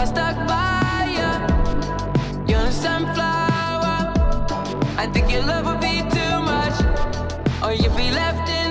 stuck by you. You're a sunflower. I think your love would be too much, or you'd be left in